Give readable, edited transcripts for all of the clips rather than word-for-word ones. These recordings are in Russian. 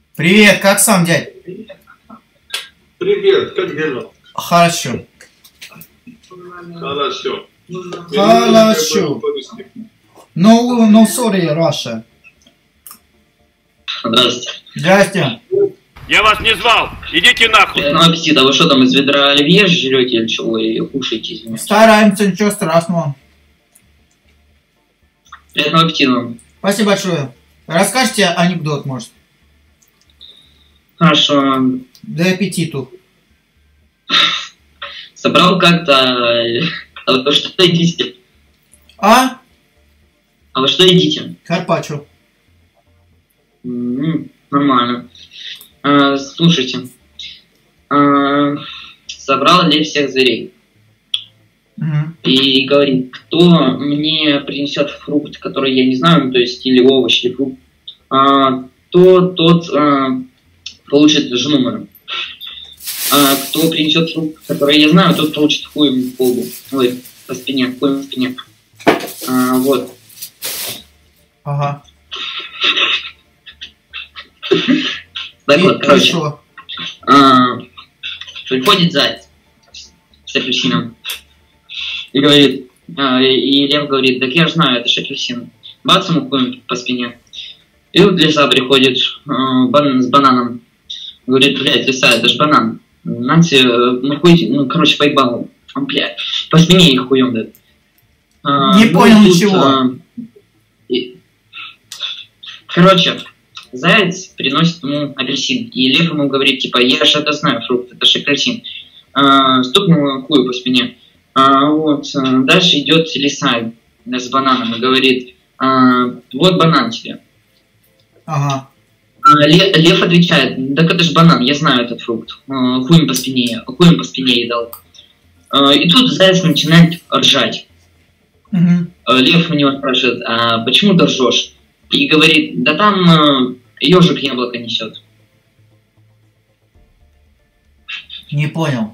Привет, как сам, дядь? Привет, как дела? Хорошо. Хорошо. Хорошо. No, sorry, Russia. Здравствуйте. Здрасте. Я вас не звал. Идите нахуй. Приятного аппетита. Вы что там из ведра оливье жрете или чего? И кушаете, извините. Стараемся, ничего страшного. Приятного аппетита вам. Спасибо большое. Расскажите анекдот, может? Хорошо. До аппетиту. Собрал как-то... А вы что едите? А? А вы что едите? Карпаччо. Нормально. Слушайте. Собрал лев всех зверей. И говорит, кто мне принесет фрукт, который я не знаю, ну, то есть или овощ, или фрукт, тот получит жену мою. Кто принесет фрукт, который я знаю, тот получит хуем по лбу. Ой, по спине, хуем по спине. Вот. Ага. Так вот, короче. Хорошо. Приходит заяц с апельсином. И говорит, и лев говорит, так я же знаю, это же апельсин. Бац ему хуем по спине. И вот лиса приходит с бананом. Говорит, блядь, лиса, это же банан. Нате, короче, поебал. Блядь, по спине их хуем дает. Не понял ничего. Короче, заяц приносит ему апельсин. И лев ему говорит, типа, я же это знаю, фрукт, это же апельсин. Стукнул хую по спине. Вот, дальше идет лиса с бананом и говорит, вот банан тебе. Ага. Лев отвечает, так это же банан, я знаю этот фрукт. Хуем по спине ей дал. И тут заяц начинает ржать. Лев у него спрашивает, а почему ты ржешь? И говорит, да там ежик яблоко несет. Не понял.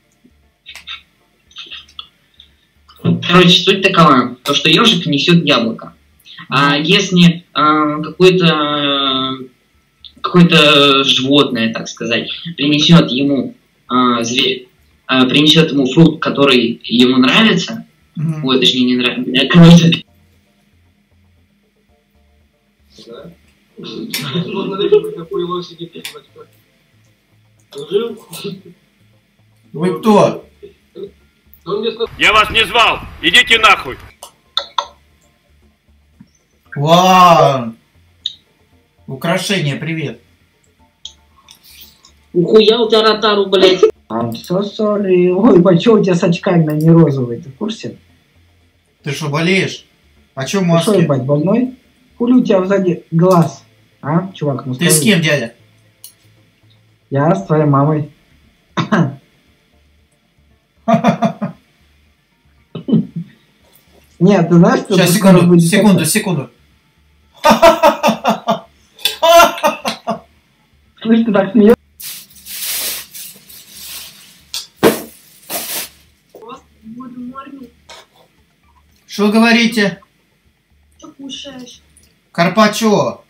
Короче, суть такова, то что ежик несет яблоко. А если какое-то животное, так сказать, принесет ему принесет ему фрукт, который ему нравится, ой, точнее не нравится, короче. Вы кто? Я вас не звал. Идите нахуй. Вау! Украшение, привет. Ухуя у тебя ротару, блядь. Сори. Ой, чё у тебя с очками, они розовые, ты в курсе? Ты что, болеешь? А чё в Ты маске? что, ебать, больной? Хули у тебя сзади глаз? А, чувак, ну Ты скажи. с кем, дядя? Я с твоей мамой. Нет, ты знаешь, что... Сейчас, секунду. Слышь, ты так смеешься? Что говорите? Что кушаешь? Карпаччо.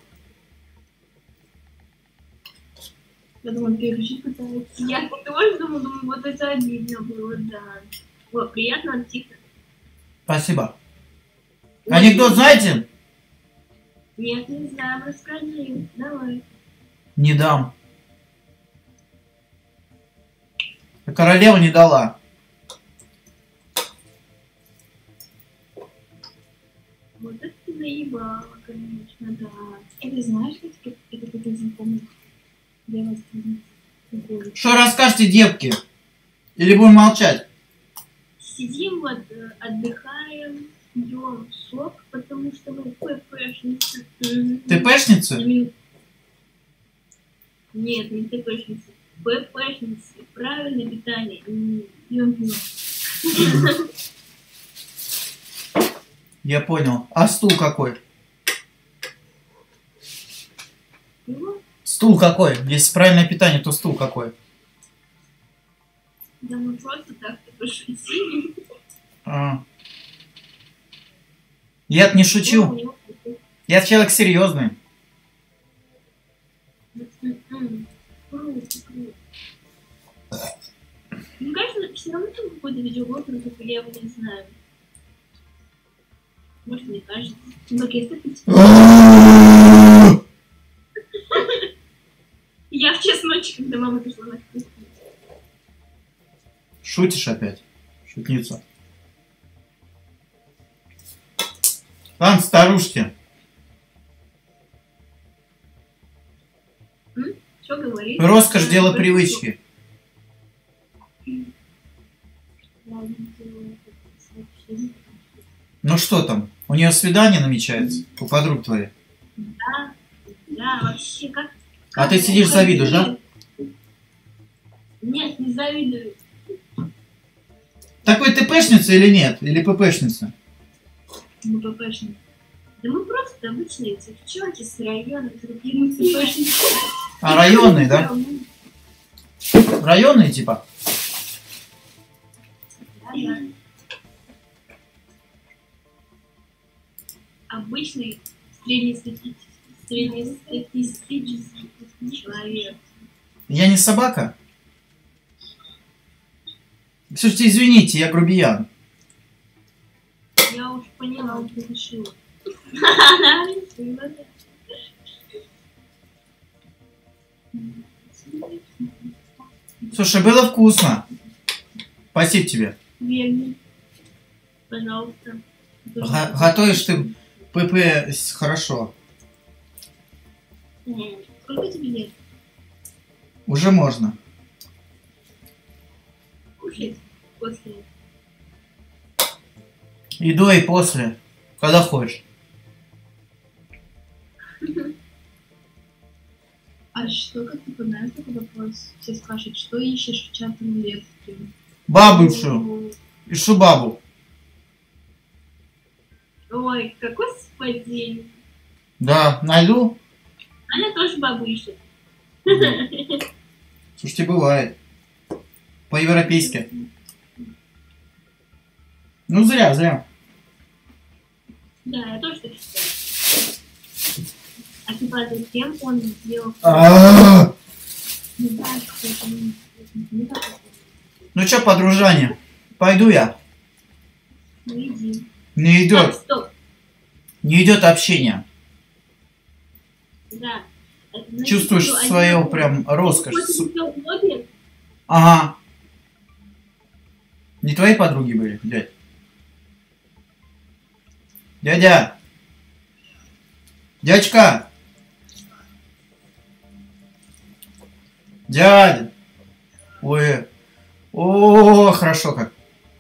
Я думаю, переключить пытается. Я тоже думаю, вот это обидно было, да. Вот, приятного аппетита. Спасибо. Анекдот знаете? Нет, не знаю, расскажи. Давай. Не дам. Королева не дала. Вот это ты наебала, конечно, да. А ты знаешь, что это какой-то знакомый для вас? Что расскажете, девки? Или будем молчать? Сидим вот, отдыхаем, пьем сок, потому что мы ППшницы. ТПшницы? Нет, не ТПшницы. ППшницы. Правильное питание. Пьем пиво. Я понял. А стул какой? Пиво? Стул какой? Если правильное питание, то стул какой? Да мы просто так пошутили. Я-то не шучу. Я человек серьезный. Ну все равно там какой-то видеоблог, но только я его не знаю. Может, мне кажется. Ну, я в час ночи, когда мама пришла на кухню. Шутишь опять? Шутница. Там старушки. Что говоришь? Роскошь — дело привычки. Ну что там? У нее свидание намечается? У подруг твоей? Да, вообще как... А ты сидишь завидуешь, да? Нет, не завидую. Такой ТПшница или нет? Или ППшница? Мы ППшницы. Да мы просто обычные девчонки с района, другие ППшницы. А районные, да? Районные типа? Да. Обычный среднестатистический человек. Я не собака? Слушайте, извините, я грубиян. Я уж поняла, уже решила. Слушай, было вкусно. Спасибо тебе. Верно. Пожалуйста. Готовишь ты ПП хорошо. Сколько тебе лет? Уже можно. Кушать после. И до, и после. Когда хочешь. А что, как ты понимаешь такой вопрос? Все спрашивают, что ищешь в чатом лекции? Бабу ищу. Ищу бабу. Ой, какой совпадение. Да, найду. Аня тоже бабу ищет. Слушайте, бывает. По-европейски. Ну, зря. Да, я тоже так считаю. А типа, зачем он сделал... Ну что, подружание? Пойду я. Ну иди. Не идет. Так, стоп. Не идет общение. Да. Это значит, Чувствуешь что свою один- прям роскошь. Хочешь сделать блогер? Ага. Не твои подруги были, дядь? Дядя! Дядька! Дядя! Ой. О, хорошо как.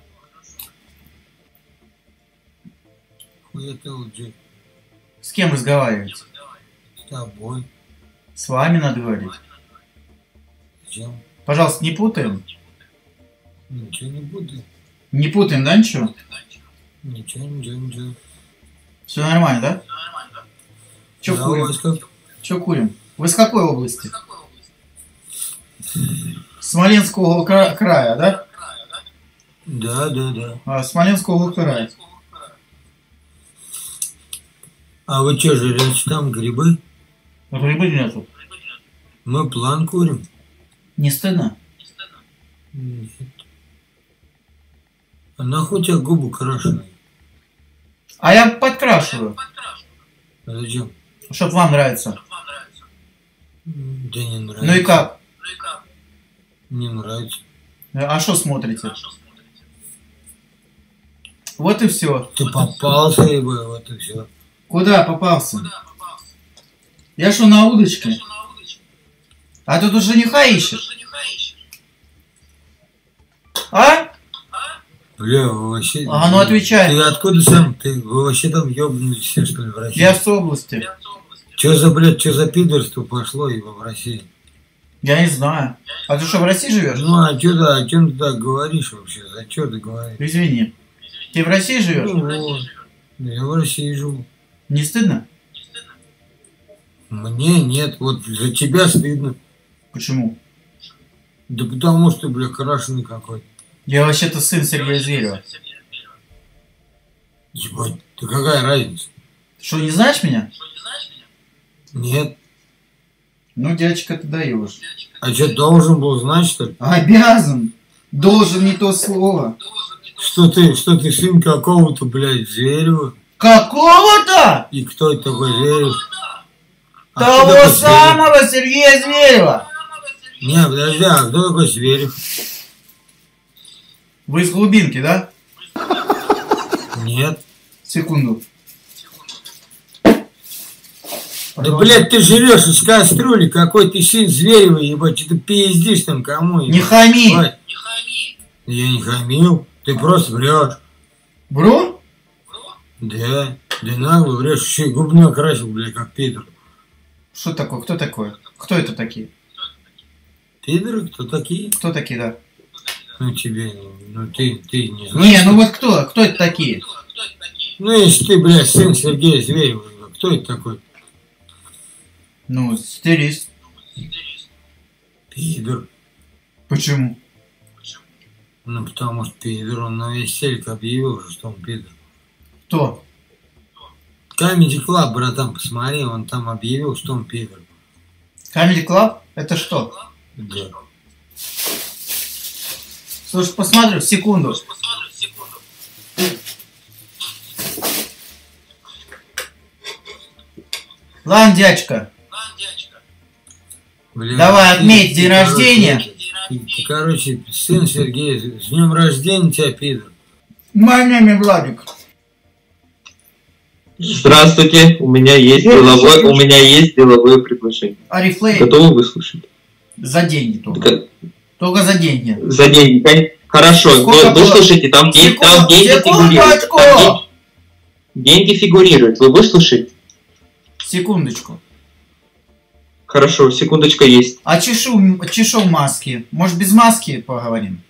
Хуя ты лжи. С кем разговариваете? С тобой. С вами надо говорить. Зачем? Пожалуйста, не путаем. Ничего не буду. Не путаем, да, ничего? Ничего. Все нормально, да? Че Да, курим? у вас как? Че курим? Вы с какой области? Смоленского края, да? Да. Смоленского края. А вы что, жрете там грибы? Грибы нету. Мы план курим. Не стыдно? Нет. А нахуй у тебя губы крашеные? А я подкрашиваю, Зачем? чтоб вам нравится. Да не нравится. Ну и как? Не нравится. А что смотрите? Вот и все. Ты попался, ебать, вот и все. Куда попался? Я что, на удочке? А ты тут жениха ищешь? А? Бля, вы вообще... А ну отвечай. Ты откуда сам? Вы вообще там ёбнулись все, что ли, в России? Я с области. Чё за пидорство пошло его в России? Я не знаю. А ты что, в России живешь? Ну, а чё ты, о чем ты так говоришь вообще? За чё ты говоришь? Извини. Ты в России живешь? Ну, вот. Я в России живу. Не стыдно? Мне нет, вот за тебя стыдно. Почему? Да потому что, бля, крашеный какой. Я вообще-то сын Сергея Зверева. Ебать, да какая разница? Что, не знаешь меня? Нет. Ну, дядечка, ты даешь. А что, должен был знать, что ли? Обязан. Должен не то слово. Что ты сын какого-то, блядь, Зверева? Какого-то? И кто это такой Зверев? Того самого Сергея Зверева. Не, подожди, а кто такой Зверев? Вы из глубинки, да? Нет. Секунду. Да, блядь, ты живешь из кастрюли, какой ты сын Зверева, ебать, что ты пиздишь там кому? Не хами. Ебать. Я не хамил, ты просто врешь. Бро? Да, да нагло врешь, еще и губы накрасил, блядь, как пидор. Что такое? Кто такой? Кто это такие? Пидоры? Кто такие? Кто такие, да? Ну тебе, ну ты не знаешь. Не, ну вот кто? Кто это такие? Ну если ты, блядь, сын Сергея Зверева, кто это такой? Ну, стилист. Пидор. Почему? Ну потому что пидор, он на весь телек объявил, что он пидор. Кто? Comedy Club, братан, посмотри, он там объявил, что он пидор. Comedy Club? Это что? Да. Слушай, посмотрю, секунду. Ладно, дядька. Бля, Давай, отметь день рождения. Ты, короче, сын Сергея, с днем рождения тебя, пидор. Манями, Владик. Здравствуйте, у меня есть деловое предложение. Арифлей. Готовы выслушать? За деньги только. Только за деньги. За деньги. Хорошо, Сколько выслушайте, там деньги фигурируют. Там деньги фигурируют, вы выслушаете? Секундочку. Хорошо, секундочка есть. А чешу маски. Может, без маски поговорим?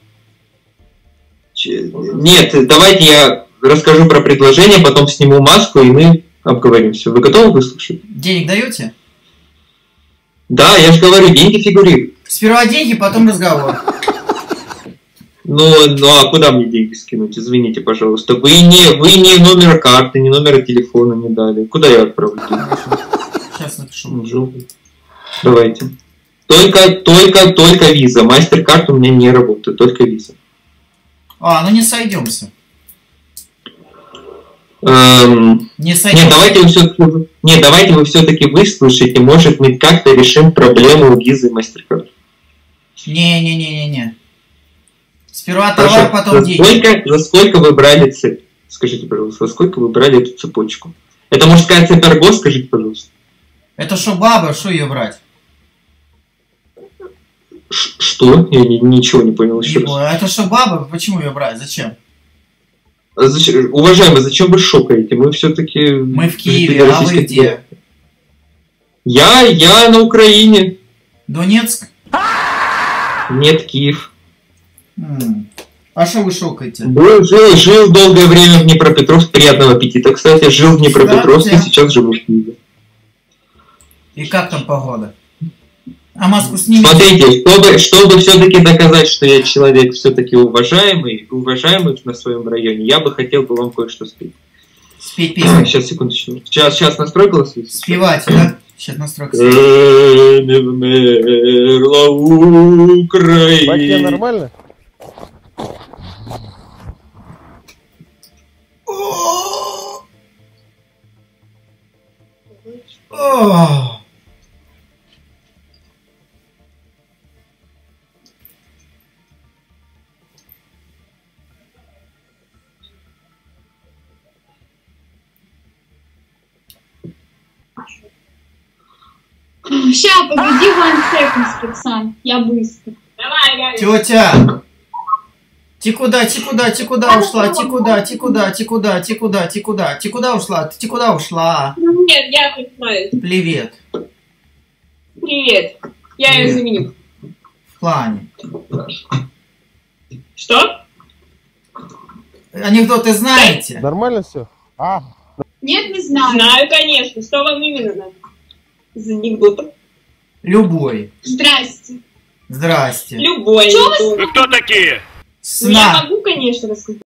Нет, давайте я расскажу про предложение, потом сниму маску, и мы обговорим все. Вы готовы выслушать? Денег даете? Да, я же говорю, деньги фигурируют. Сперва деньги, потом разговор. Ну а куда мне деньги скинуть? Извините, пожалуйста. Вы не номер карты, не номера телефона не дали. Куда я отправлю? Хорошо. Сейчас напишу. Давайте. Только виза. Мастер-карт у меня не работает, только виза. А, ну не сойдемся. Не сойдемся. Нет, давайте вы все-таки выслушайте. Может, мы как-то решим проблему визы и мастер-карт. Не. Сперва товар, потом деньги. За сколько вы брали цепь? Скажите, пожалуйста, за сколько вы брали эту цепочку? Это мужская цепь Арго, скажите, пожалуйста. Это что баба, что ее брать? Что? Я ничего не понял еще раз. Это что баба, почему ее брать? Зачем? Уважаемый, зачем вы шокаете? Мы все-таки... Мы в Киеве, а вы где? Я на Украине. Донецк? Нет, Киев. А что вы шокаете? Жил долгое время в Днепропетровске. Приятного аппетита. Кстати, жил в Днепропетровске, сейчас живу в Киеве. И как там погода? А маску снимите. Смотрите, чтобы все-таки доказать, что я человек все-таки уважаемый на своем районе, я бы хотел бы вам кое-что спеть. Спеть песню. Сейчас, секундочку. Сейчас настрой голос. Спевать, да? Сейчас настройка. Не вмерла Украина. Батя, нормально? Ща, погоди, 1 секунд, пацан. Я быстро. Давай, Тетя! Ты куда ушла? Ты куда ушла? Нет, я понимаю. Привет. Привет. Я ее заменю. В плане. Что? Анекдоты знаете? Нормально все? Нет, не знаю. Знаю, конечно. Что вам именно надо? Из анекдотов. Любой. Здрасте. Здрасте. Любой. Чё вы Вы кто такие? Сна. Я могу, конечно, рассказать.